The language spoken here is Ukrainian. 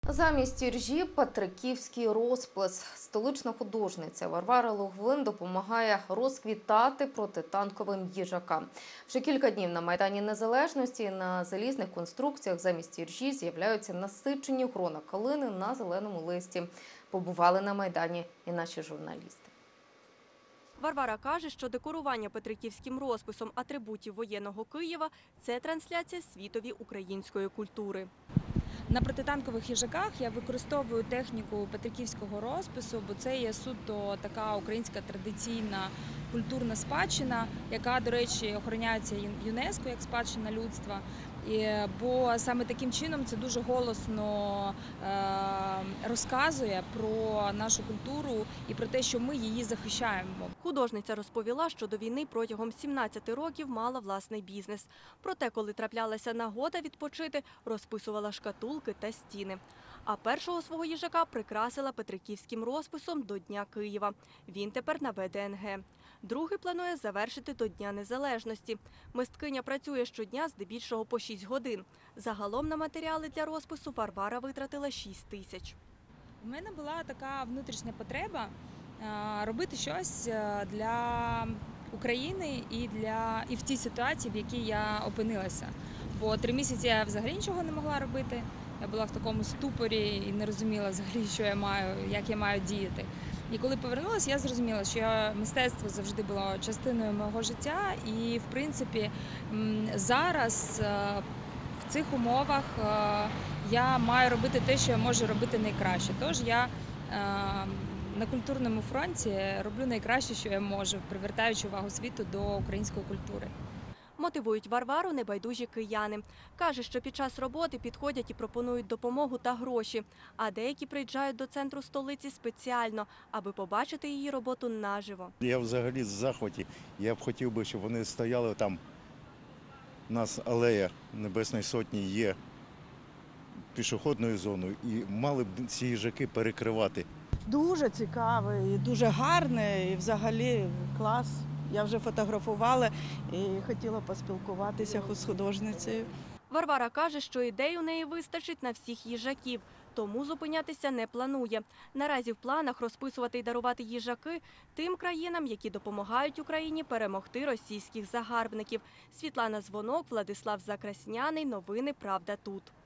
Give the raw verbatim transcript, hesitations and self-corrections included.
Замість іржі – петриківський розпис. Столична художниця Варвара Логвин допомагає розквітати протитанковим їжакам. Вже кілька днів на Майдані Незалежності на залізних конструкціях замість іржі з'являються насичені грона калини на зеленому листі. Побували на Майдані і наші журналісти. Варвара каже, що декорування петриківським розписом атрибутів воєнного Києва – це трансляція світові української культури. На протитанкових їжаках я використовую техніку петриківського розпису, бо це є суто така українська традиційна культурна спадщина, яка, до речі, охороняється ЮНЕСКО як спадщина людства. Бо саме таким чином це дуже голосно розказує про нашу культуру і про те, що ми її захищаємо. Художниця розповіла, що до війни протягом сімнадцяти років мала власний бізнес. Проте, коли траплялася нагода відпочити, розписувала шкатулки та стіни. А першого свого їжака прикрасила петриківським розписом до Дня Києва. Він тепер на Ве Де Ен Ге. Другий планує завершити до Дня Незалежності. Мисткиня працює щодня здебільшого по шість годин. Загалом на матеріали для розпису Варвара витратила шість тисяч. У мене була така внутрішня потреба робити щось для України і, для... і в тій ситуації, в якій я опинилася. Бо три місяці я взагалі нічого не могла робити. Я була в такому ступорі і не розуміла взагалі, що я маю, як я маю діяти. І коли повернулася, я зрозуміла, що я, мистецтво завжди було частиною мого життя. І, в принципі, зараз в цих умовах я маю робити те, що я можу робити найкраще. Тож я на культурному фронті роблю найкраще, що я можу, привертаючи увагу світу до української культури. Мотивують Варвару небайдужі кияни. Каже, що під час роботи підходять і пропонують допомогу та гроші. А деякі приїжджають до центру столиці спеціально, аби побачити її роботу наживо. Я взагалі в захваті. Я б хотів би, щоб вони стояли там. У нас алея Небесної Сотні є пішохідною зоною і мали б ці їжаки перекривати. Дуже цікаве і дуже гарне, і взагалі клас. Я вже фотографувала і хотіла поспілкуватися з художницею. Варвара каже, що ідей у неї вистачить на всіх їжаків, тому зупинятися не планує. Наразі в планах розписувати і дарувати їжаки тим країнам, які допомагають Україні перемогти російських загарбників. Світлана Звонок, Владислав Закрасняний. Новини «Правда тут».